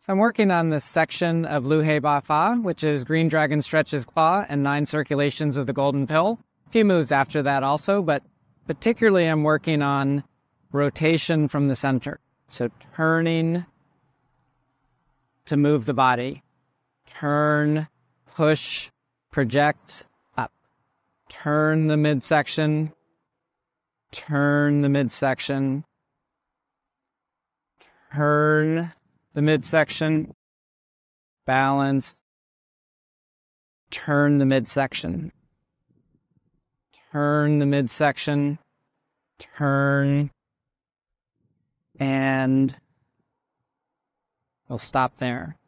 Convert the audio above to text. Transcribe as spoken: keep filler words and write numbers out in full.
So I'm working on this section of Liuhebafa, which is Green Dragon Stretches Claw and nine circulations of the Golden Pill. A few moves after that also, but particularly I'm working on rotation from the center. So turning to move the body. Turn, push, project, up. Turn the midsection. Turn the midsection. Turn the midsection, balance, turn the midsection, turn the midsection, turn, and we'll stop there.